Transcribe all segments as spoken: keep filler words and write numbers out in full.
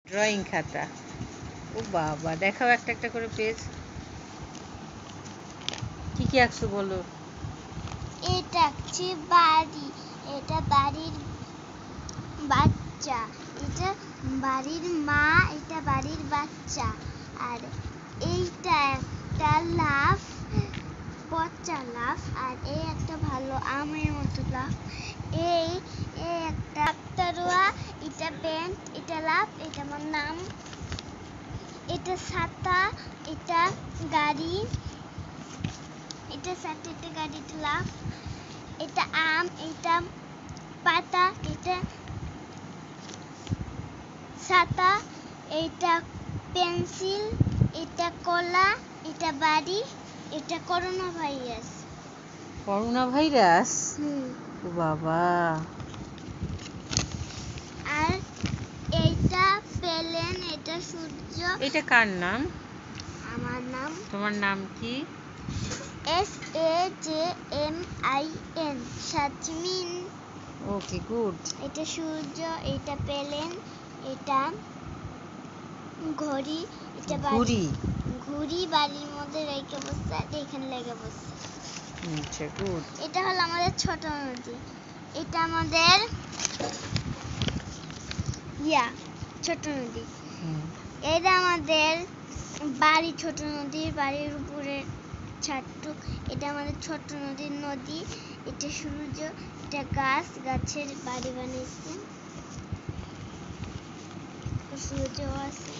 Drawing খাতা। ও বাবা, দেখাও একটা একটা করে পেজ। কি কি আঁকছো বলো? এটা হচ্ছে বাড়ি, এটা বাড়ির বাচ্চা, এটা বাড়ির মা, এটা বাড়ির বাচ্চা। আর এইটা একটা লাফ, পচা লাফ। আর এই একটা ভালো আমের মতো লাফ। এই এই একটা তরোয়া, এটা প্যান্ট, এটা লাফ, এটা আমার নাম। এটা ছাতা, এটা গাড়ি, এটা ছাতা, এটা গাড়ি, এটা লাফ। এটা আম, এটা পাতা, এটা ছাতা, এটা পেন্সিল, এটা কলা, এটা বাড়ি, এটা করোনা ভাইরাস। Corona virus? হুম। ও বাবা। আর এইটা প্লেন, এটা সূর্য। এটা কার নাম? আমার নাম। তোমার নাম কি? S A J M I N, Sajmin. Okay, good. এটা সূর্য, এটা প্লেন, এটা ঘড়ি, এটা ঘুড়ি। ঘুড়ি বাড়ির মধ্যে রেখে বসছে, আর এখানে লেগে বসছে। আচ্ছা, গুড। এটা হলো আমাদের ছোট নদী। এটা আমাদের ইয়া ছোট নদী। এটা আমাদের বাড়ি, ছোট নদীর বাড়ির উপরে ছাট্টু। এটা আমাদের ছোট নদীর নদী। এটা সূর্য, এটা গাছ, গাছের বাড়ি বানিয়েছে, সূর্য আছে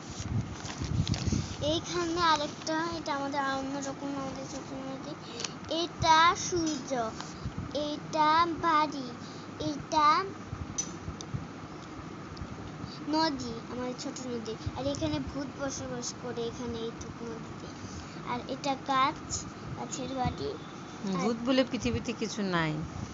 এইখানে। আরেকটা, এটা আমাদের অন্যরকম, আমাদের ছোট নদী। এটা সূর্য, এটা বাড়ি, এটা নদী, আমাদের ছোট নদী। আর এখানে ভূত বসবাস করে, এখানে এইটুকু নদীতে। আর এটা গাছ, গাছের বাড়ি। ভূত বলে পৃথিবীতে কিছু নাই।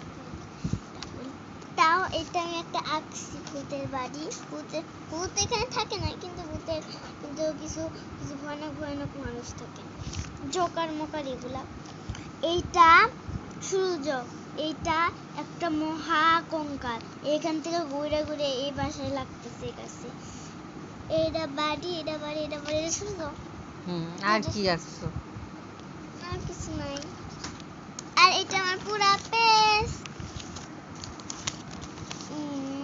তাও এটা আমি একটা আঁকছি, ভূতের বাড়ি। ভূতের ভূত এখানে থাকে না, কিন্তু ভূতের কিন্তু কিছু কিছু ভয়ানক ভয়ানক মানুষ থাকে, জোকার মোকার এগুলা। এইটা সূর্য, এইটা একটা মহা কঙ্কাল, এখান থেকে ঘুরে ঘুরে এই বাসায় লাগতেছে কাছে। এটা বাড়ি, এটা বাড়ি, এটা বাড়ি, এটা সূর্য। হুম, আর কি আঁকছো? আর কিছু নাই। আর এটা আমার পুরা পেজ।